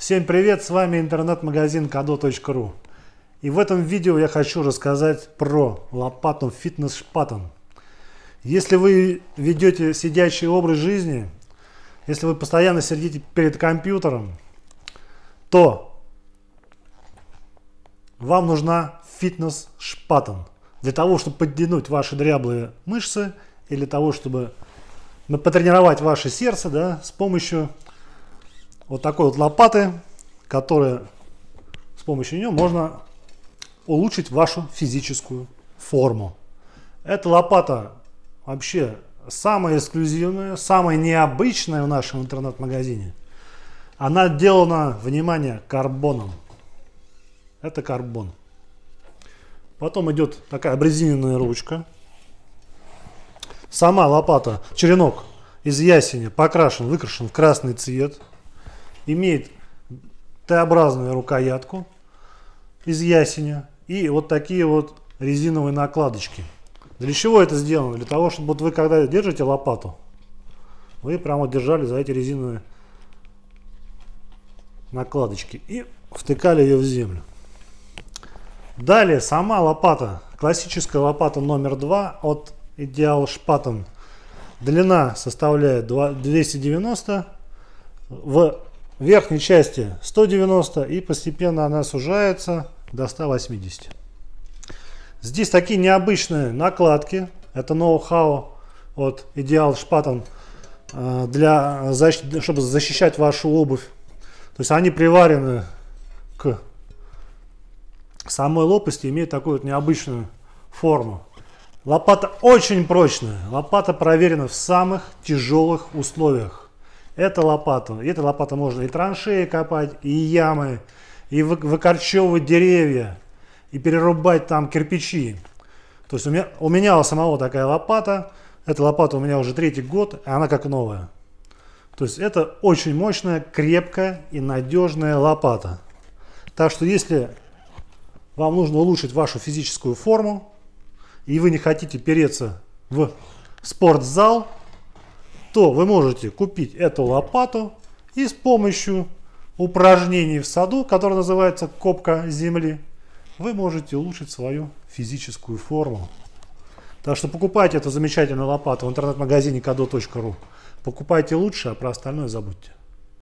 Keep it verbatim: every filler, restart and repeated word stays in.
Всем привет, с вами интернет-магазин кадо точка ру. И в этом видео я хочу рассказать про лопату Fitness Spaten. Если вы ведете сидячий образ жизни, если вы постоянно сидите перед компьютером, то вам нужна Fitness Spaten для того, чтобы подтянуть ваши дряблые мышцы или для того, чтобы потренировать ваше сердце, да, с помощью вот такой вот лопаты, которая с помощью нее можно улучшить вашу физическую форму. Эта лопата вообще самая эксклюзивная, самая необычная в нашем интернет-магазине. Она отделана, внимание, карбоном. Это карбон. Потом идет такая обрезиненная ручка. Сама лопата, черенок из ясеня покрашен, выкрашен в красный цвет. Имеет Т-образную рукоятку из ясеня и вот такие вот резиновые накладочки. Для чего это сделано? Для того, чтобы вот вы когда держите лопату, вы прямо держали за эти резиновые накладочки и втыкали ее в землю. Далее сама лопата, классическая лопата номер два от Ideal Spaten. Длина составляет двести девяносто, в верхней части сто девяносто, и постепенно она сужается до ста восьмидесяти. Здесь такие необычные накладки. Это ноу-хау от Ideal Spaten, для, чтобы защищать вашу обувь. То есть они приварены к самой лопасти, имеют такую вот необычную форму. Лопата очень прочная. Лопата проверена в самых тяжелых условиях. Эта лопата, этой лопатой можно и траншеи копать, и ямы, и выкорчевывать деревья, и перерубать там кирпичи. То есть у меня, у меня у самого такая лопата. Эта лопата у меня уже третий год, и она как новая. То есть это очень мощная, крепкая и надежная лопата. Так что если вам нужно улучшить вашу физическую форму, и вы не хотите переться в спортзал, то вы можете купить эту лопату и с помощью упражнений в саду, которое называется копка земли, вы можете улучшить свою физическую форму. Так что покупайте эту замечательную лопату в интернет-магазине кадо точка ру. Покупайте лучше, а про остальное забудьте.